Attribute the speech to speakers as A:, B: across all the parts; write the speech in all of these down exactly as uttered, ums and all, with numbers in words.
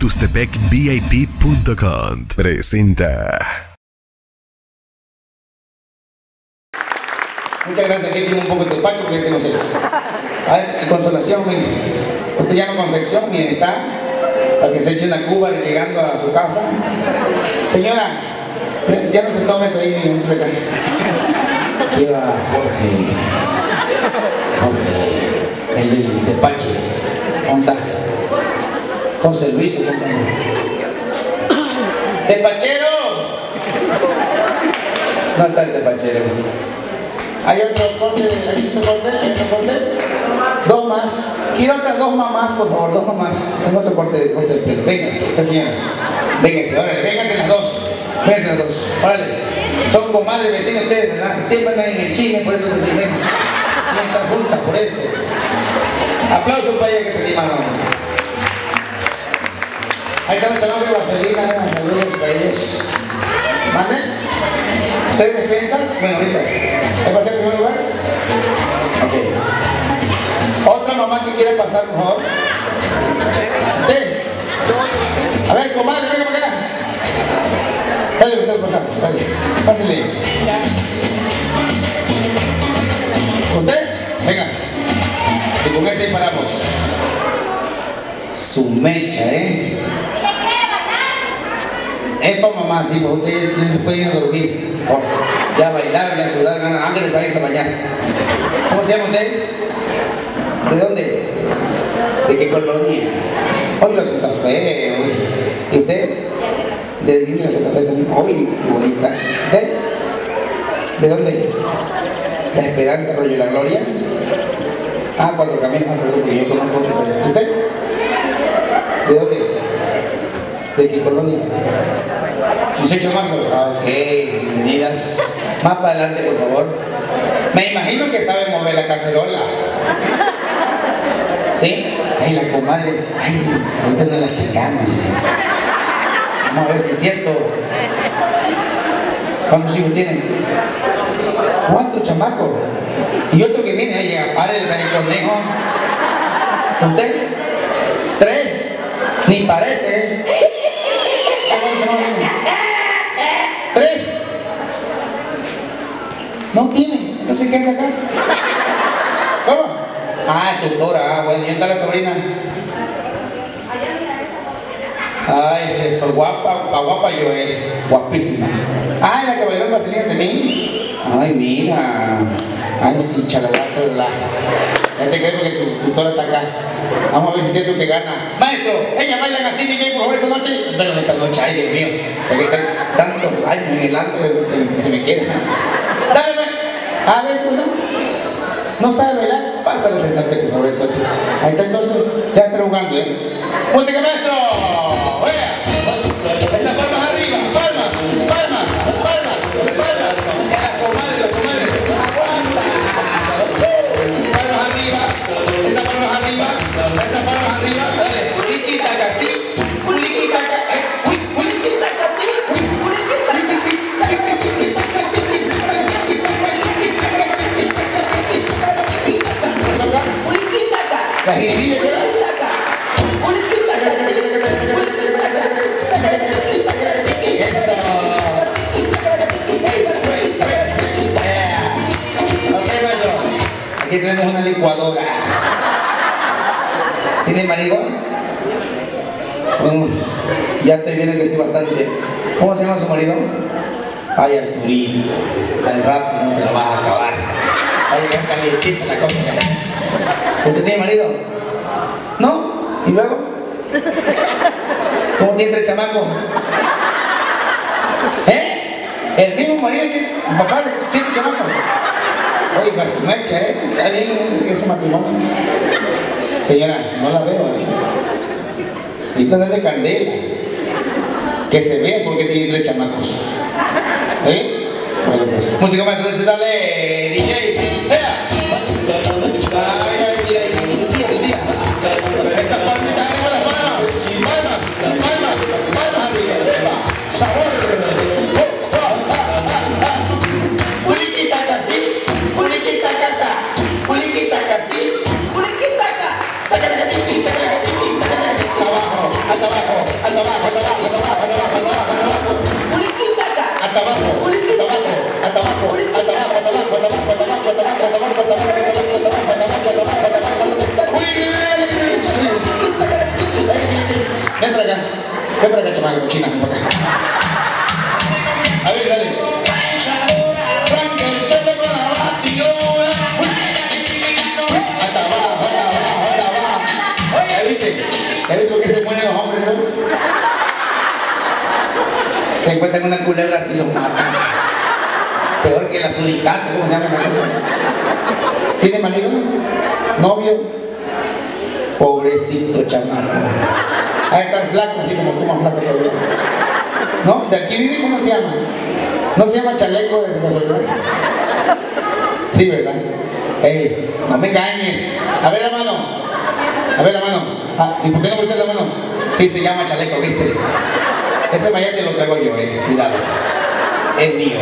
A: Tustepec V I P punto com presenta.
B: Muchas gracias, que echen un poco de tepache porque tengo sed. A ver, y consolación, mire. Usted llama Concepción, miren, está, para que se echen a Cuba llegando a su casa. Señora, ya no se tome eso ahí, ni se le cae. Lleva Jorge. Jorge, el del tepache. ¿Dónde está? José Luis, ¿cómo se llama? ¡Tepachero! No está el tepachero. ¿Hay otro corte? ¿Hay otro corte? ¿Hay otro corte? Dos más. Quiero otras dos mamás, por favor, dos mamás. Tengo otro corte, corte de pelo. Venga, esta señora. Véngase, órale, véngase las dos. Véngase las dos. Órale. Son comadres vecinas ustedes, ¿verdad? Siempre andan en el chisme, por eso se ven. Y están juntas, por eso. Aplausos para ellas que se animaron. Ahí están los chavales de vaselina, saludos para ellos. ¿Manden? ¿Tres despensas? Bueno, ahorita. ¿Hay pasar en primer lugar? Ok. ¿Otra mamá que quiere pasar, por favor? ¿Sí? A ver, comadre, venga para acá. Dale, usted pasar, dale. Pásale. ¿Usted? Venga. Y con ese paramos. Su mecha, ¿eh? Es para mamá, sí, porque ustedes ya se pueden ir a dormir. Oh, ya bailar, ya sudar, ganar hambre para irse a bañar. ¿Cómo se llama usted? ¿De dónde? ¿De qué colonia? Hoy lo Santa Fe, hoy. ¿Y usted? ¿De Línea Santa Fe también? Hoy, bonitas. ¿Usted? ¿De dónde? La Esperanza, Arroyo de la Gloria. Ah, Cuatro Caminos, perdón, porque yo conozco otro. ¿Usted? ¿De dónde? ¿De qué colonia? dieciocho de marzo. Ah, ok, bienvenidas. Más para adelante, por favor. Me imagino que sabe mover la cacerola. ¿Sí? Ay, la comadre. Ay, ahorita no la checamos. Vamos a ver si es cierto. ¿Cuántos hijos tienen? Cuatro chamacos. Y otro que viene ahí a parar el conejo. ¿Usted? Tres. Ni parece, ¿eh? Tres. No tiene. Entonces, ¿qué hace acá? ¿Cómo? Ah, tutora. Ah, bueno, ¿y está la sobrina? Ay, sí, pues guapa, pa guapa yo es. Guapísima. Ah, la que bailó en Vaselina de mí. Ay, mira. Ay, sí, chalala, chalala. Ya te creo porque tu tutora está acá. Vamos a ver si es cierto que gana. Maestro, ellas bailan así, D J, por favor, esta noche. Pero esta noche, ay, Dios mío. Porque están tantos años en el antro que se, se me queda. Dale, pues. A ver, cosa. ¿No sabe bailar? Pásale a sentarte, por favor, entonces. Ahí está, entonces. Ya está jugando, ¿eh? ¡Música, maestro! ¡Oiga! Estas palmas arriba, palmas, palmas, palmas, palmas. Las comadres, las comadres. Palmas arriba, esas palmas arriba, esas palmas arriba. Dale, puriquitaca, sí, puriquitaca, eh, puriquitaca, sí, puriquitaca. La jiribilla, ¿verdad? Aquí tenemos una licuadora. ¿Tiene marido? Um, ya estoy viendo que sí bastante. ¿Cómo se llama su marido? Ay, Arturito. Al rato no te lo vas a acabar. Ay, ya está calientita la cosa. ¿Usted tiene marido? ¿No? ¿Y luego? ¿Cómo tiene tres chamacos? ¿Eh? El mismo marido tiene papá de siete chamacos. Oye, para su mecha, ¿eh? Está bien ese matrimonio. Señora, no la veo, ¿eh? Ahorita dale candela. Que se vea porque tiene tres chamacos. ¿Eh? Bueno, pues. Música maestro, entonces dale, D J. ¡Vea! Ay, ay, mira, el día. Esta palmita arriba, las palmas. Palmas, palmas, palmas arriba. ¡Epa! ¡Sabor! ¡Puriquitaca, sí! ¡Puriquitaca, sa! ¡Puriquitaca, sí! ¡Puriquitaca! ¡Sácale la tipi, sácale la tipi, sácale la tipi! ¡Abajo, hacia abajo! hasta abajo, hasta abajo, hasta abajo, hasta abajo, hasta abajo, hasta abajo. Hasta abajo, hasta abajo, hasta abajo, hasta abajo, hasta abajo, hasta abajo, hasta abajo, hasta abajo, hasta abajo, hasta abajo, hasta abajo. Uy, ven para acá, ven para acá, chamaco, cochina, ven para acá. A ver, dale. Hasta abajo, hasta abajo, hasta abajo. ¿Ya viste? ¿Ya viste por qué se mueren los hombres, no? Se encuentran una culebra así los matan. Peor que la suricata, ¿cómo se llama esa cosa? ¿Tiene marido? ¿Novio? Pobrecito chamaco. Ha de estar flaco, así como tú, más flaco todavía. ¿No? ¿De aquí vive? ¿Cómo se llama? ¿No se llama chaleco de casualidad? Sí, ¿verdad? Ey, no me engañes. A ver la mano. A ver la mano. Ah, ¿y por qué no volteas la mano? Sí, se llama chaleco, ¿viste? Ese mayate lo traigo yo, eh. Cuidado. Es mío.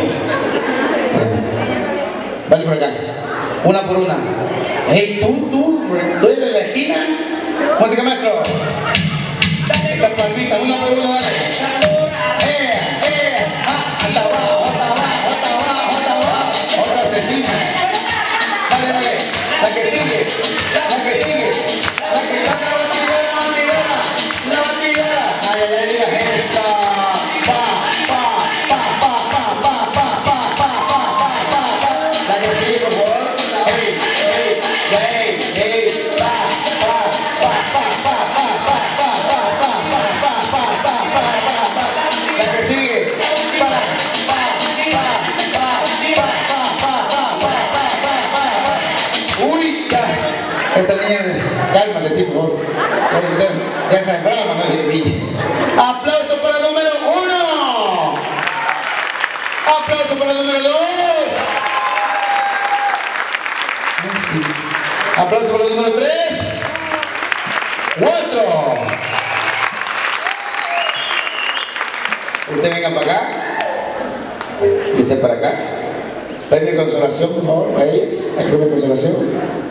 B: Bueno. Vale por acá. Una por una. Ey, tú, tú, tú eres de la esquina. Música, maestro. Esa palmita, una por una, dale. Eh, eh, ah, hasta abajo, hasta abajo, hasta abajo, hasta abajo. Otra asesina. Dale, dale. La que sigue, la que sigue. La que sigue, la batidora, la batidora, la batidora. Ay, ay, ay, mira esa. Pa, pa, pa, pa, pa, pa, pa, pa, pa, pa, pa, pa, pa. La que sigue, por favor. Hey, hey, hey, hey, pa, pa, pa, pa, pa, pa, pa, pa, pa, pa, pa, pa, pa, pa, pa, pa. La que sigue. Pa, pa, pa, pa, pa, pa, pa, pa, pa, pa, pa, pa. Uy, ya. Esta niña, cálmate, sí, por favor. Ya se brava, Manuel Jiribilla. Aplauso para el número uno. Aplauso para el número dos. Sí. Aplauso para el número tres. Cuatro. Usted venga para acá. Y usted para acá. Premio de consolación, por favor, para ellas. Hay premio de consolación.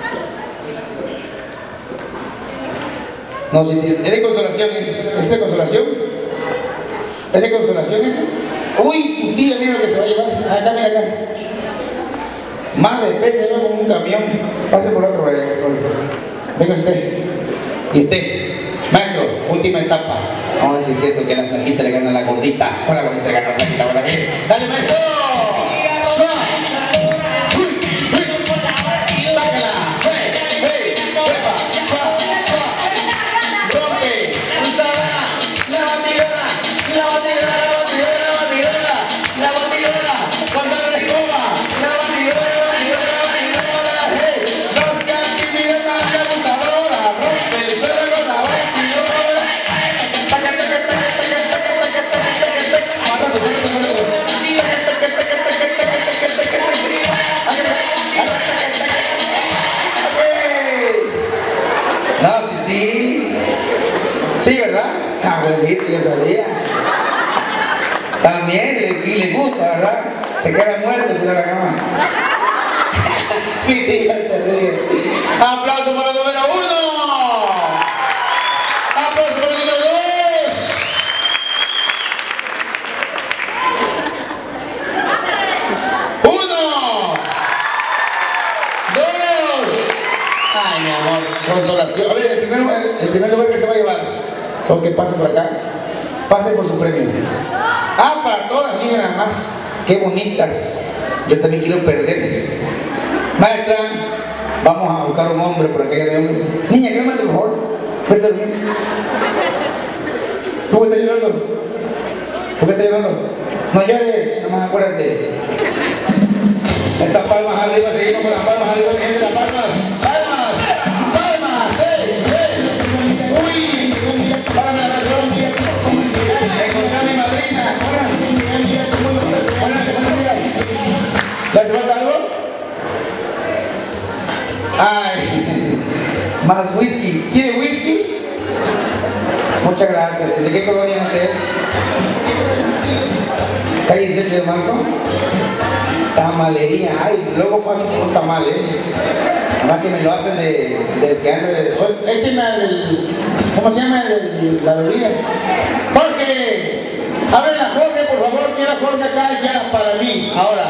B: No, si es de consolación, ¿es de consolación? ¿Es de consolación ese? Uy, tu tía, mira lo que se va a llevar. Acá, mira acá. Más de peces, luego con un camión. Pase por otro, vaya, por favor. Venga usted. Y usted, maestro, última etapa. Vamos a ver si es cierto que a la flaquita le gana la gordita. O la gordita le gana la flaquita, ¿verdad? ¡Dale, maestro! Sí, ¿verdad? Abuelito, yo sabía. También, y le gusta, ¿verdad? Se queda muerto y tira la cama. Mi tía se ríe. ¡Aplauso para el número uno! ¡Aplauso para el número dos! ¡Uno! ¡Dos! ¡Ay, mi amor! Consolación. A ver, el primer, el, el primer lugar que se va a llevar. Porque pase por acá, pase por su premio. Ah, para todas, miren nada más, qué bonitas. Yo también quiero perder. Maestra, vamos a buscar un hombre por aquella de hombre. Niña, ¿qué me manda, por favor? Vete a dormir. ¿Cómo estás llorando? ¿Por qué estás llorando? No llores, nomás acuérdate. Estas palmas arriba, seguimos con las palmas arriba, gente, las palmas. ¡Palmas! ¡Palmas! ¡Hey! ¡Hey! ¡Uy! ¡Párame la razón! Encontré a mi madrina. ¿Le hace falta algo? Ay, más whisky. ¿Quiere whisky? Muchas gracias. ¿De qué colonia es usted? Calle dieciocho de marzo. Tamalería. Ay, luego paso por un tamal, ¿eh? Además que me lo hacen de, de que ando de... Échenme el... ¿Cómo se llama el, la bebida? Jorge, abre la Jorge, por favor, quiero a Jorge acá ya para mí, ahora.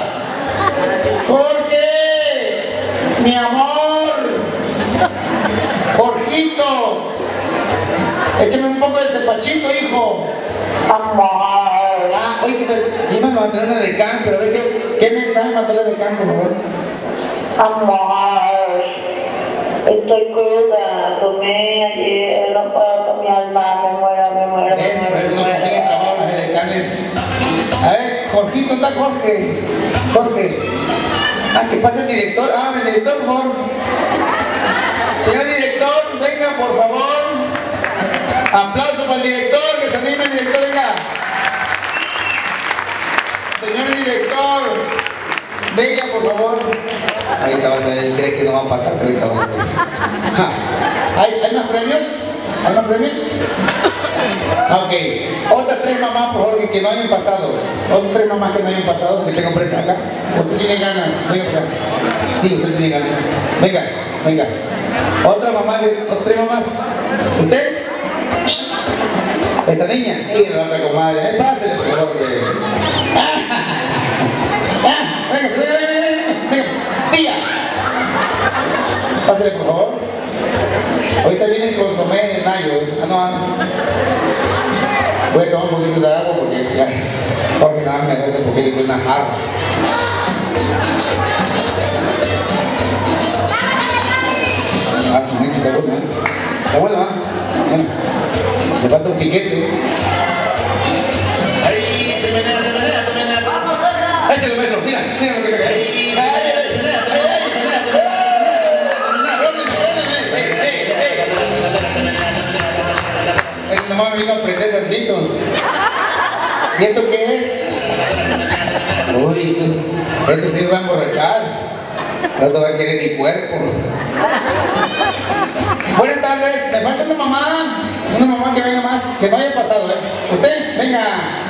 B: Jorge, mi amor, Jorgito, échame un poco de tepachito, hijo. Amor. Ah, oye, que me mandó una de can, pero a ver qué, qué mensaje mandó la de can, por favor.
C: Amor, estoy cruda, tomé ayer, no puedo con mi alma, me muero, me muero, me
B: Es,
C: muero,
B: es
C: me
B: lo que
C: muero.
B: siguen trabajo las edecanes. A ver, Jorgito, está Jorge. Jorge. Ah, que pasa el director. Ah, el director, por favor. Señor director, venga, por favor. Aplauso para el director, que se anime el director, venga. Señor director, venga, por favor. Ahorita vas a ver, él cree que no va a pasar, pero ahorita vas a ver. Ja. ¿Hay, ¿Hay más premios? ¿Hay más premios? Ok. Otras tres mamás, por favor, que, que no hayan pasado. Otras tres mamás que no hayan pasado, que tengan premio acá. Usted tiene ganas. Venga por acá. Sí, usted tiene ganas. Venga, venga. Otra mamá, otras tres mamás. ¿Usted? Esta niña. Y la otra comadre. Eh, pásale, por favor. Que... Ah, venga, venga, venga, venga, venga. Tía. Pásale, por favor. Ahorita viene el consomé de Nayo. Ah, no, ah. Voy a tomar un poquito de agua porque ya. Porque nada me duele porque le doy una jarra. Ah, su mente está buena, ¿eh? Está buena, ¿eh? Bueno, me falta un piquete.
D: Ahí se menea, se menea, se menea, se menea.
B: Échale, maestro, mira, mira lo que me cae.
D: Ahí se menea, se menea, se menea, se menea, se menea,
B: Este nomás me vino a aprender tantito. ¿Y esto qué es? Uy, esto sí me va a emborrachar. No te va a querer mi cuerpo. Buenas tardes, me falta una mamá. Una mamá que venga más, que no haya pasado, ¿eh? Usted, venga.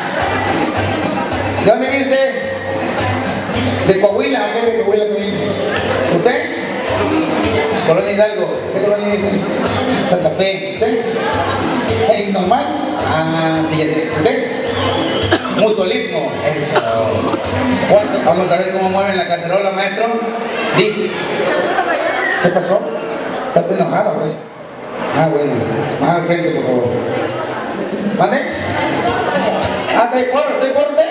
B: ¿De dónde viene usted? ¿De Coahuila? ¿Ok? ¿De Coahuila también? ¿Usted? Colonia Hidalgo. ¿Qué colonia viene? Santa Fe. ¿Usted? ¿Es normal? Ah, sí, ya sé. ¿Usted? Mutualismo. Eso. ¿Cuánto? Vamos a ver cómo mueven la cacerola, maestro. Dice. ¿Qué pasó? ¿Estás enojado, güey? Ah, bueno. Más al frente, por favor. ¿Mande? Ah, ¿está ahí por? ¿Está ahí por usted?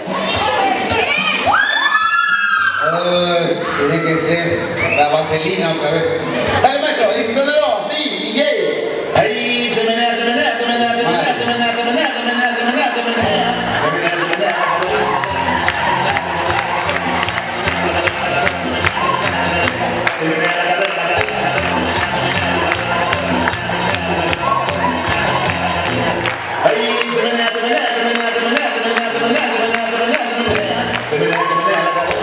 B: Uh, tiene que ser la vaselina otra vez. Dale, maestro, dice sonero, sí, D J.
D: ahí se menea, se menea, se menea, se menea, se menea, se menea, se menea, se menea, se menea, se menea, se menea. Se menea la cadera, la cadera. Ahí se menea, se menea, se menea, se menea, se menea, se menea, se menea, se menea, se menea, se menea, se menea la cadera.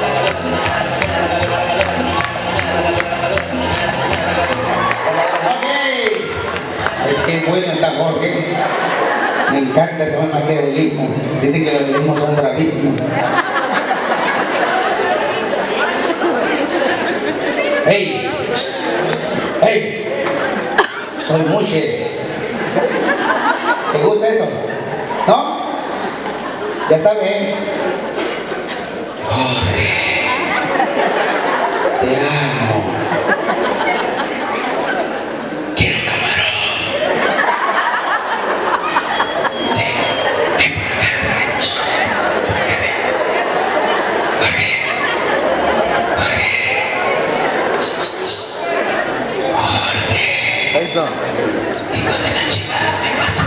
B: Qué bueno está Jorge. Me encanta ese maquiavelismo. Dicen que los velismos son bravísimos. ¡Ey! ¡Ey! Soy Mushe. ¿Te gusta eso? ¿No? Ya sabes, ¿eh? Jorge. Te amo. Hijo de la chica, me caso.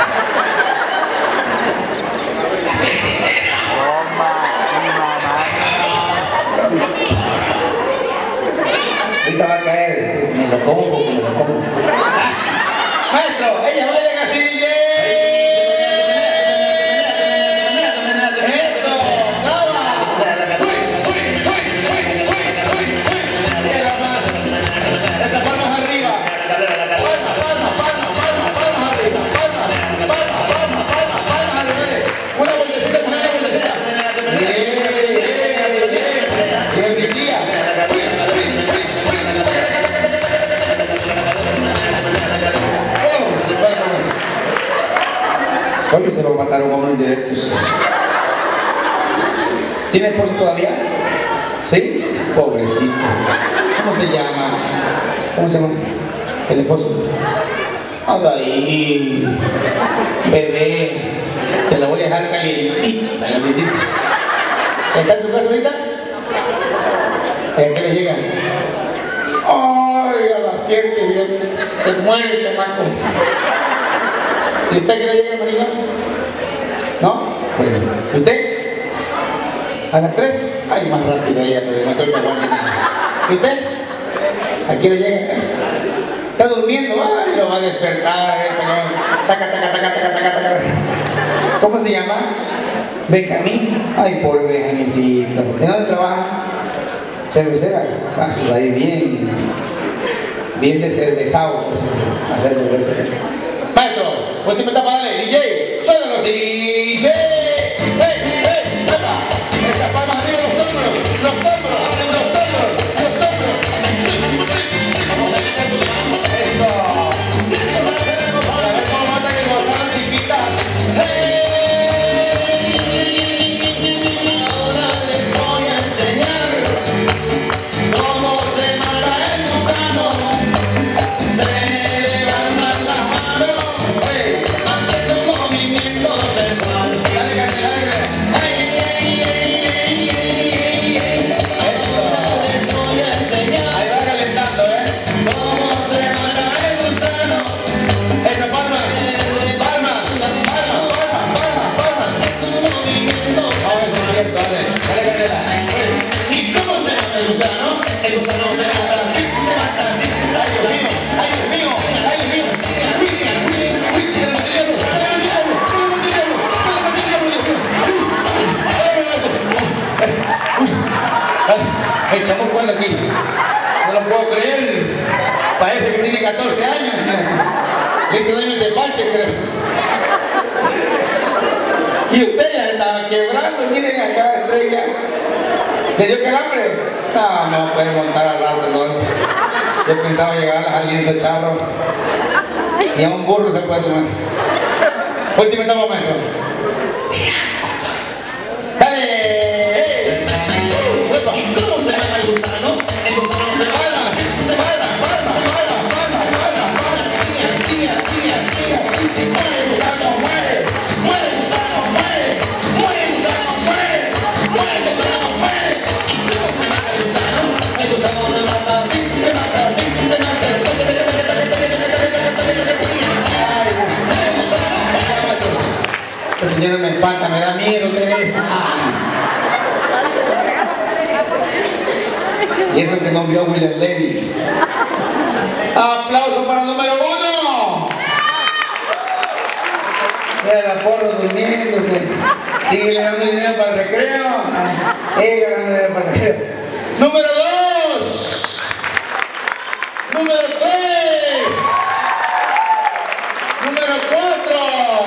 B: ¿Qué dinero? Toma, mi mamá. Oye, se lo mataron a uno indirectos. ¿Tiene esposo todavía? ¿Sí? Pobrecito. ¿Cómo se llama? ¿Cómo se llama? ¿El esposo? Anda ahí, bebé. Te la voy a dejar calientita, calientita. ¿Está en su casa ahorita? ¿A qué le llega? Ay, a las siete se muere el chamaco. ¿Y usted qué le llega, hermanito? ¿No? Bueno. ¿Y usted? ¿A las tres? Ay, más rápido ella, pero no estoy que aguante. ¿Y usted? ¿A quién le llega? Está durmiendo, ay, lo va a despertar. Taca, taca, taca, taca, taca, taca. ¿Cómo se llama? Benjamín. Ay, pobre Benjamincito. ¿En dónde trabaja? Cervecera. Ah, se va a ir bien. Bien de cervezado, pues, hacer cerveza. Maestro, última etapa, dale, D J. Suénalo, D J. ¡Hey, hey, epa! Estas palmas arriba, los hombros, los hombros, los hombros, los hombros. Eso. A ver cómo matan y gozan chiquitas. ¡Hey! Ahora les voy a enseñar cómo se mata el gusano. Se levantan las manos, hey, haciendo un movimiento sensual. Dale, dale, dale. Ay, ay, ay, ay, ay, ay. Eso. Les voy a enseñar. Ahí va calentando, ¿eh? Cómo se mata el gusano. Esas palmas. Palmas. Palmas, palmas, palmas, palmas. Haciendo un movimiento sensual. A ver si es cierto, dale. Dale, dale, dale. ¿Y cómo se mata el gusano? El gusano se mata así, se mata así. ¡Ay, Dios mío! ¡Ay, Dios mío! ¡Ay, Dios mío! ¡Uy, así! ¡Uy, se le metió el diablo! ¡Se le metió el diablo! ¡Se le metió el diablo! ¡Se le metió el diablo! ¡Ay, el chamo cuando aquí! No lo puedo creer. Parece que tiene catorce años. Le hizo daño el despache, creo. Y usted ya estaba quebrando. Miren acá, estrella. ¿Le dio calambre? No, no puede montar al rato entonces. Yo pensaba llegar a alguien esos charros. Ni a un burro se puede tomar. Última etapa, maestro. ¡Dale! ¡Hey! ¿Y cómo se llama el gusano? El gusano se baila, se baila, salva, se baila, salva, se baila, salva, así, así, así, así, así. ¡Muere el gusano, muere! ¡Muere el gusano, muere! ¡Muere el gusano, muere! ¡Muere el gusano, muere! ¿Y cómo se mata el gusano? El gusano se mata así, se mata así, se mata así, se mata así, se mata así, se mata así, el gusano, esta señora me espanta, me da miedo, Teresa. Y eso que no vio a William Levy. ¡Aplauso para el número uno! Mira la porro durmiéndose. Sigue dando dinero para el recreo. Sigue dando dinero para el recreo. ¡Número dos! ¡Número tres! ¡Número cuatro!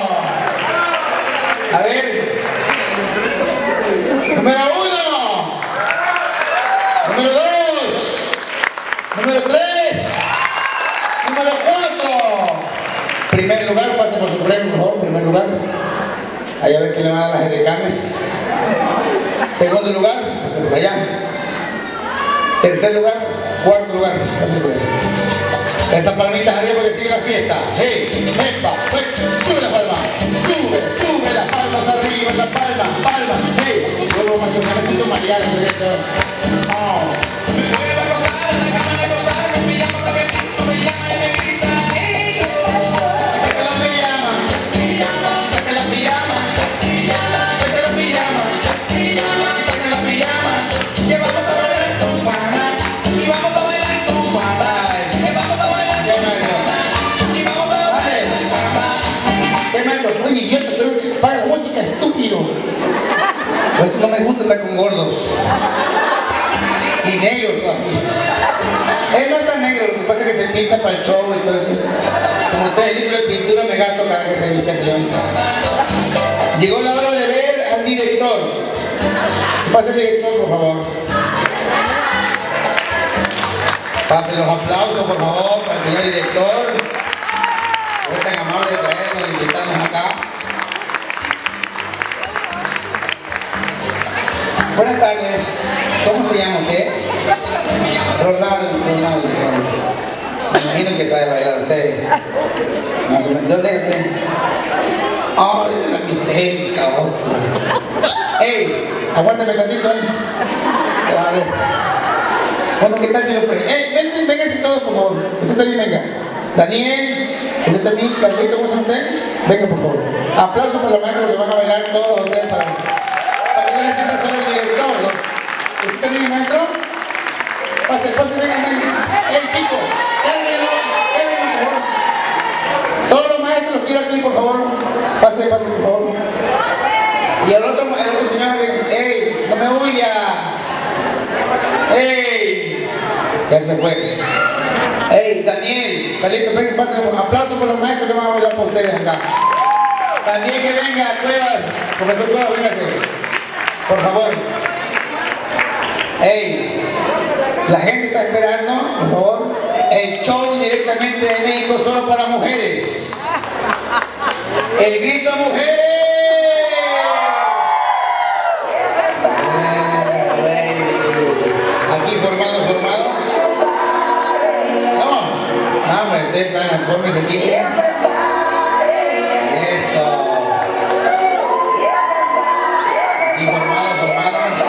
B: A ver. ¡Número uno! ¡Número dos! ¡Número tres! ¡Número cuatro! Primer lugar, pase por su premio, por favor, primer lugar. Ahí a ver quién le va a dar las edecanes. Segundo lugar, pase por allá. Tercer lugar, cuarto lugar, pase por allá. Esas palmitas arriba porque sigue la fiesta. ¡Hey! ¡Epa! ¡Sube la palma! ¡Sube! ¡Sube las palmas arriba! ¡Las palmas! ¡Palmas! ¡Hey! Vuelvo más o menos siendo mariano. ¡Oh! Oye, idiota, pero que para la música, estúpido. Por eso no me gusta andar con gordos. Y negros, ¿no? Él no está negro, lo que pasa es que se pinta para el show y todo eso. Como tres litros de pintura me gasto cada que se viste así. Llegó la hora de ver al director. Pase el director, por favor. Pasen los aplausos, por favor, para el señor director. Fue tan amable de traernos, de invitarnos acá. Buenas tardes. ¿Cómo se llama usted? Ronaldo, Ronaldo. Me imagino que sabe bailar usted. Más o menos. ¿Dónde es usted? Ay, de la mixteca, otra. ¡Ey! Aguántame tantito, ¿eh? A ver. Bueno, ¿qué tal, señor? ¡Eh! Ven, vénganse todos, por favor. Usted también venga. Daniel, usted también, Carlito, ¿cómo está usted? Venga, por favor. Aplausos para los maestros que van a bailar todos ustedes para, para que no les sienta solo el director, ¿no? ¿Usted también es maestro? Pase, pase, venga, venga. ¡Ey, chicos! ¡Quédenlo! ¡Quédenlo, por favor! Todos los maestros los quiero aquí, por favor. Pase, pase, por favor. Y el otro, el otro señor que, ¡ey! ¡No me huya! ¡Ey! Ya se fue. ¡Ey, Daniel! Carlito, ven, pasen un aplauso por los maestros que van a bailar por ustedes acá. Daniel, que venga, Cuevas. Profesor Cuevas, véngase. Por favor. ¡Ey! La gente está esperando, por favor. El show directamente de México solo para mujeres. El grito mujeres. Aquí formados, formados. No, no, hombre, ustedes van las formas aquí. Eso. Y formados, formados.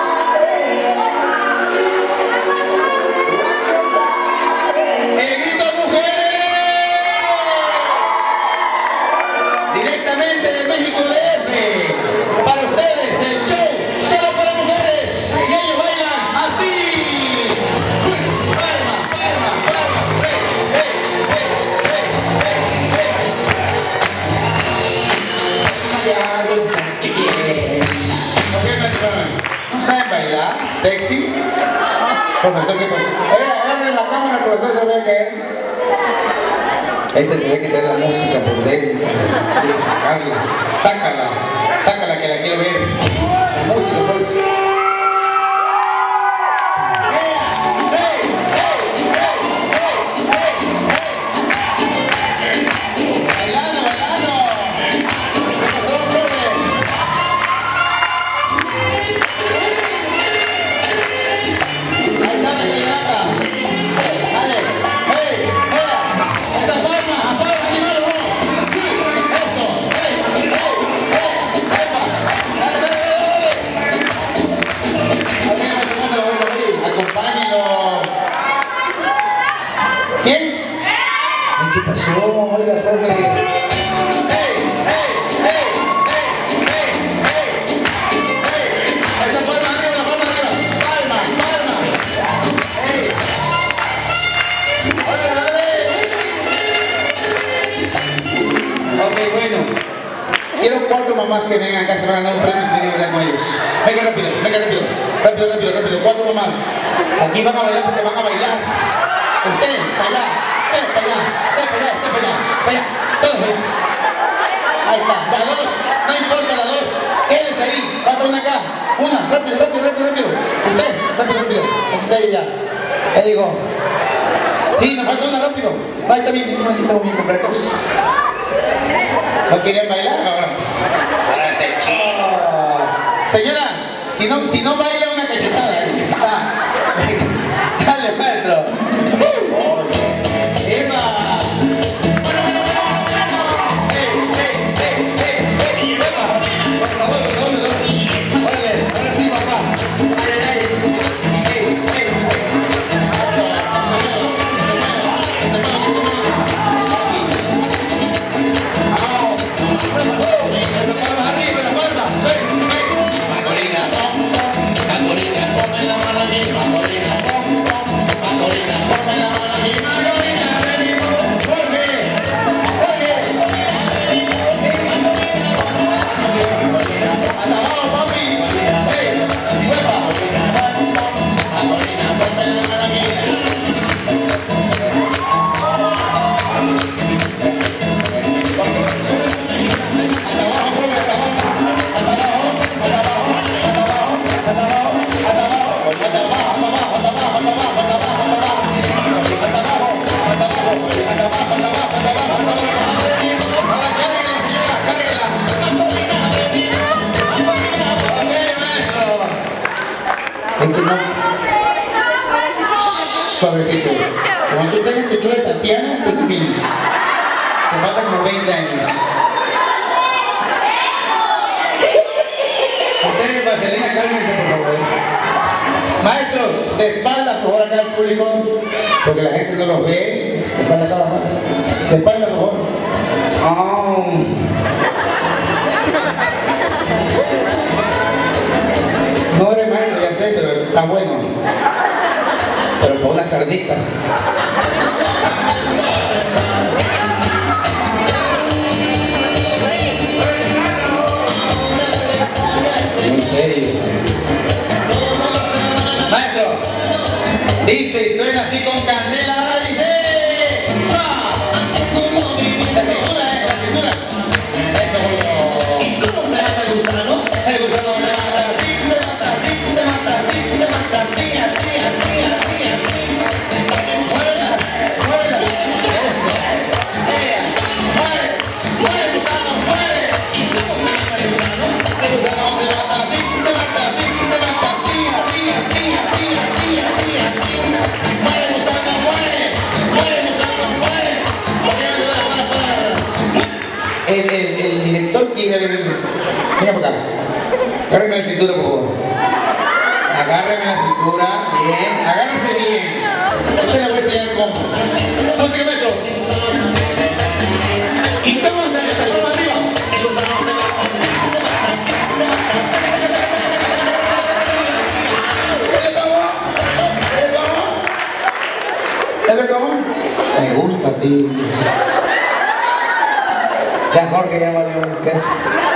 B: El grito mujeres. Directamente de México D F. Para ustedes el show solo para mujeres. Y ellos bailan así. ¿No saben bailar? ¿Sexy? Profesor, ¿qué pasa? A ver, agarren la cámara, profesor, se ve que... Este se ve que trae la música por dentro. Quiere sacarla. Sácala. Sácala que la quiero ver. La música, pues. ¿Quién? ¿Qué pasó? Oiga, profe. ¡Ey! ¡Ey! ¡Ey! ¡Ey! ¡Ey! ¡Ey! Esa palma arriba, la palma arriba. Palma, palma. ¡Ey! ¡Órale, dale! Ok, bueno. Quiero cuatro mamás que vengan acá, se van a dar un premio si vienen a bailar con ellos. Venga rápido, venga rápido. Rápido, rápido, rápido. Cuatro mamás. Aquí van a bailar porque van a bailar. Usted, para allá, usted, para allá, usted, para allá, usted, para allá, para allá, todos para allá. Ahí está, la dos, no importa la dos, quédense ahí, falta una acá, una, rápido, rápido, rápido, rápido. Usted, rápido, rápido, aquí está ella. Ya digo, sí, me falta una rápido. Ahí está bien, aquí estamos bien completos. ¿No querían bailar? Ahora sí. Ahora sí, chido. Señora, si no, si no baila una cachetada, ¿eh? Ah. Dale, maestro. Arriba, la palma, ven, ven. Magorina, Magorina, años. Ustedes, Vaselina, cálmense, por favor. Maestros, de espaldas, por favor, acá al público, porque la gente no los ve. De espalda acá abajo. De espalda, por favor. Oh. No eres maestro, ya sé, pero está bueno. Pero por unas carnitas. En serio. Maestro, dice y suena así con candela, ahora dice la cintura, eh, la cintura. Eso es bueno.
D: ¿Y cómo se mata el gusano?
B: El gusano se mata así, se mata así, se mata así, se mata así, así, así, así, así. Muévelas, muévelas. Eso. Ella, mueve, mueve gusano, mueve.
D: ¿Y cómo se mata el gusano?
B: El gusano se mata así, se mata así, se mata así, así, así, así, así, así, así. Mueve gusano, mueve, mueve gusano, mueve. Mueve gusano, mueve. El, el, el director quiere ver. Mira por acá. Agárreme la cintura, por favor. Agárreme la cintura. Bien. Agárrese bien. Yo te la voy a enseñar cómo. Música, maestro. ¿Y cómo se mete el palmo arriba?
D: El gusano se mata así, se mata así, se mata así, se mata así.
B: ¿Es cómo? Me gusta, sí. Ya Jorge ya valió un queso.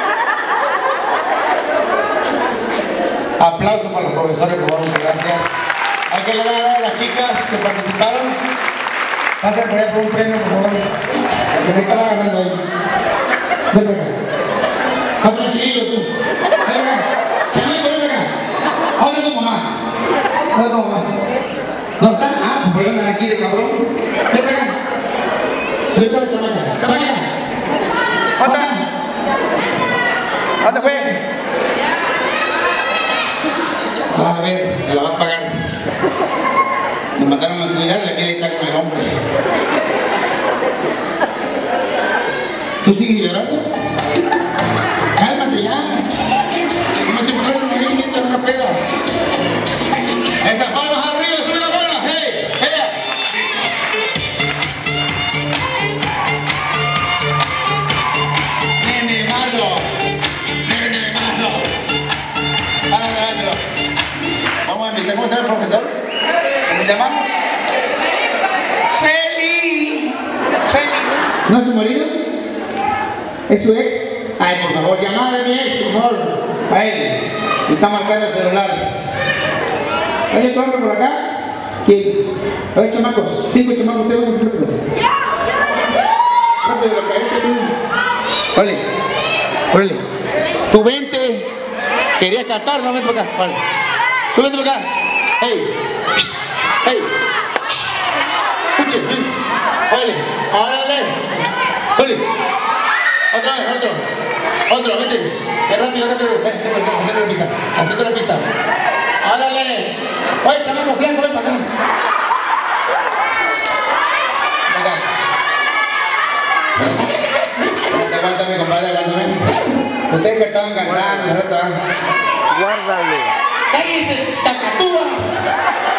B: Aplausos para los profesores, por favor, muchas gracias. Hay que le van a dar a las chicas que participaron. Pasen por ahí por un premio, por favor. Que me estaba agarrando ahí. Ven para acá. Haz un chiquillo tú. Ven para acá. Chamaco, ven para acá. ¿A dónde tu mamá? ¿Dónde tu mamá? ¿No está? Ah, pues vengan aquí de cabrón. Ven para acá. ¿Dónde está la chamaca? ¡Chamaca! ¿Dónde? ¿Dónde fue? Vas a ver, me la vas a pagar. Me mandaron a cuidarla, mira, ahí está con el hombre. ¿Tú sigues llorando? Cálmate ya. No te pongas ahí mientras una peda. Esas palmas arriba, sube las palmas. ¡Hey! ¡Ella! Nene malo. Nene malo. Vamos adentro. Vamos a invitar. ¿Cómo se llama el profesor? ¿Cómo se llama? Feli. Feli. ¿No es su marido? ¿Es su ex? Ay, por favor, llamada de mi ex, por favor. A él. Y está marcando el celular. ¿Hay otro hombre por acá? ¿Quién? A ver, chamacos. Cinco chamacos, ustedes van a hacer rápido. Rápido, lo que hay que tú. Órale. Órale. Tú vente. Querías cantar, no, vente por acá. Vale. Tú vente por acá. Hey. Hey. Escuchen, ven. Órale. Órale. Órale. Otra vez, otro. Otro, vete. Ven rápido, rápido. Ven, acércate, acércate la pista. Acércate la pista. ¡Órale! Oye, chamaco, flanco, ven para acá. Venga. Aguántame, compadre, aguántame. Ustedes que estaban cantando, ¿verdad?
E: Guárdalo.
B: ¡Cállense, cacatúas!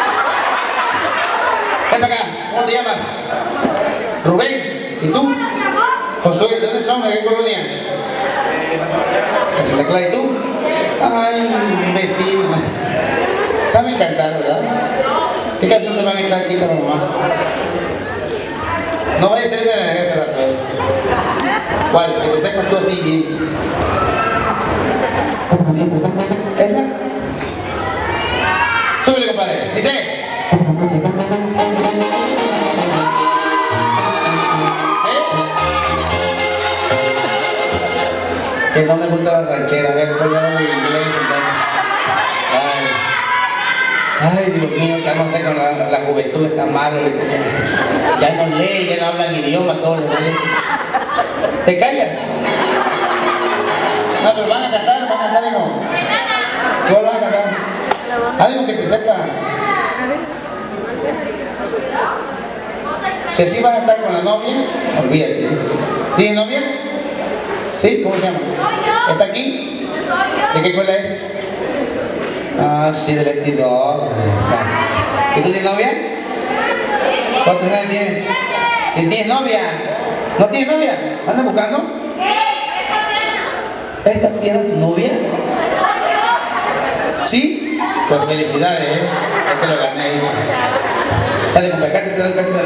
B: Ven para acá, ¿cómo te llamas? Rubén, ¿y tú? Josué, ¿de dónde son? ¿De qué colonia? ¿De Santa Clara y tú? Ay, mis vecinos. Saben cantar, ¿verdad? ¿Qué canción se van a echar aquí para mamás? No vayas a salir de la ese rato, ¿eh? ¿Cuál? Que te sepas tú así bien. ¿Esa? Súbele, compadre. Dice. Que no me gusta la ranchera, a ver, voy a hablar en inglés entonces. Ay, ay, Dios mío, ¿qué vamos a hacer con la, la juventud? Está mal, ya, ya no leen, ya no hablan idioma, todo les vale. ¿Te callas? No, pero van a cantar, van a cantar y no. ¿Qué van a cantar? Algo que te sepas. Si así vas a estar con la novia, olvídate. ¿Tiene novia? ¿Sí? ¿Cómo se llama? ¿Está aquí? ¿De qué escuela es? Ah, sí, del veintidós. ¿Y tú tienes novia? ¿Cuántos años tienes? ¿Tienes novia? ¿No tienes novia? ¿Andas buscando? ¿Esta tiene tu novia? ¿Sí? Pues felicidades, ¿eh? Es que lo gané. Sale con pecado, te da el cártel.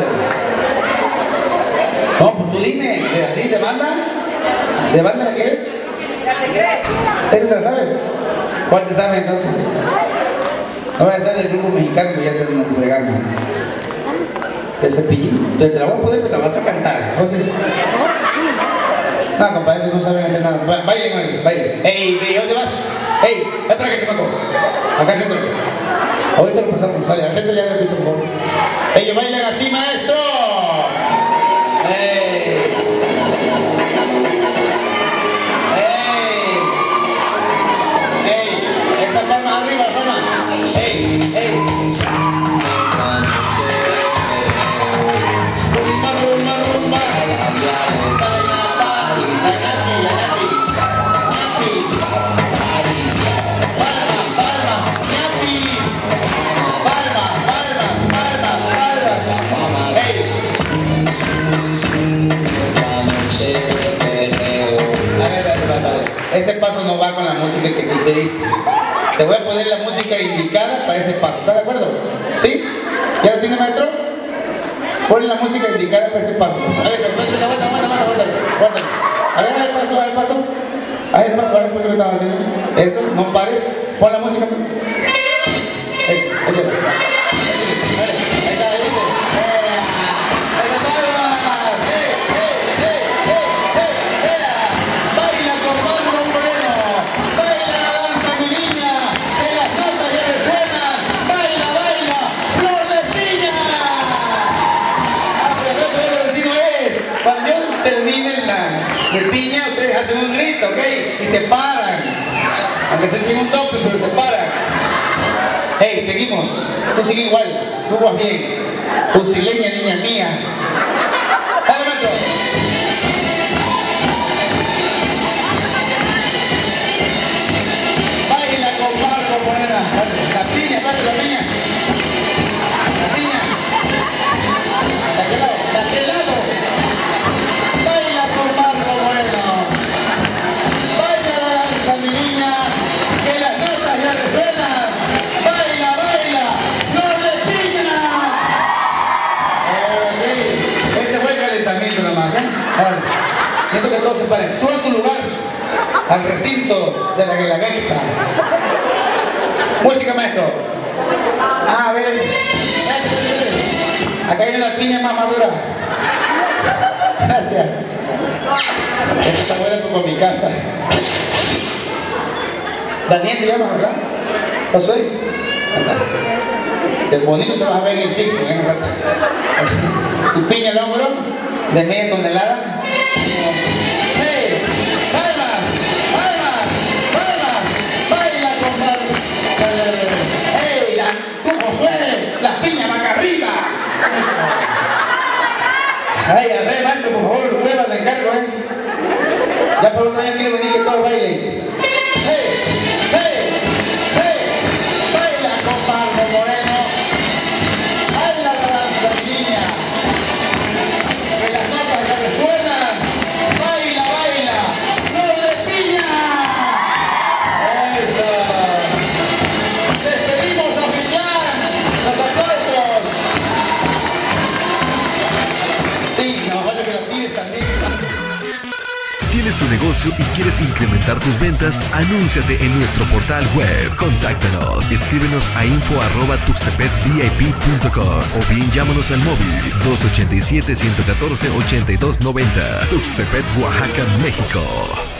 B: No, pues tú dime, ¿así te manda? ¿De banda la quieres? ¿Esa te la sabes? ¿Cuál te sabes entonces? No voy a ser del grupo mexicano que ya te andan fregando. ¿De Cepillín? Te la voy a poner, pero te la vas a cantar. Entonces... No, compadre, no saben hacer nada. Bailen, bailen, bailen. Ey, ¿dónde vas? Ey, ven para acá, chamaco. Acá al centro. Ahorita lo pasamos. Vale, al centro ya empieza, por favor. Ellos bailan así, maestro. Ey. Ey. Ey. Esa palma arriba, palma. Ey, ey. Rumba, rumba, rumba. Salen a París, a Nati, la Natis. Natis. Palma, palma, Nati. Palma, palmas, palmas, palmas. Ey. A ver, a ver, a ver. Ese paso no va con la música que tú pediste. Te voy a poner la música indicada para ese paso. ¿Estás de acuerdo? ¿Sí? ¿Ya lo tiene, maestro? Ponle la música indicada para ese paso. A ver, aguanta, aguanta, aguanta, aguanta, aguanta. A ver, a ver el paso, a ver el paso. A ver el paso, a ver el paso que estaba haciendo. Eso, no pares. Pon la música. Eso, échale. Dale, ahí está, ahí dice. Baila con Marco Moreno. Baila la danza, mi niña. Que las notas ya resuenan. Baila, baila. Flor de piña. Cuando yo termine la de piña, ustedes hacen un grito, ¿ok? Y se paran. Aunque se echen un tope, pero se paran. Hey, seguimos. Tú sigue igual. Tú vas bien. Fusileña, niña mía. Dale, maestro. Baila con Marco Morena. La piña, dale la piña. La piña. ¿De aquel lado? ¿De aquel lado? Baila con Marco Moreno. Baila la danza, mi niña, que las notas ya resuenan. Baila, baila, flor de piña. Eh, ese fue el calentamiento nomás, ¿eh? Ahora, siento que todos se paren. Tú en tu lugar, al recinto de la Guelaguetza. Música, maestro. Ah, a ver. Acá hay una piña más madura. Gracias. Esta está buena como mi casa. Daniel te llamas, ¿verdad? ¿Yo soy? Ahí está. De bonito te vas a ver en el fixo, en un rato. Tu piña al hombro, de media tonelada. ¡Hey! ¡Palmas! ¡Palmas! ¡Palmas! ¡Baila con Marco! ¡Hey! ¡Tú, Josué! ¡La piña va acá arriba! Ay, a ver, Marco, por favor, prueba, le encargo, ¿eh? Ya por otro año quiero venir que todos bailen. ¡Hey! ¡Hey! ¡Hey! ¡Baila con Marco Moreno! ¡Baila la danza, niña! ¡Que las notas ya resuenan! ¡Baila, baila! ¡Flor de piña! ¡Eso! ¡Despedimos a Piñán! ¡Los aplausos! Sí, nos falta que los pibes también.
A: ¿Tienes tu negocio y quieres incrementar tus ventas? Anúnciate en nuestro portal web. Contáctanos. Escríbenos a info arroba tuxtepec vip punto com o bien llámanos al móvil dos ochenta y siete, ciento catorce, ochenta y dos noventa. Tuxtepec, Oaxaca, México.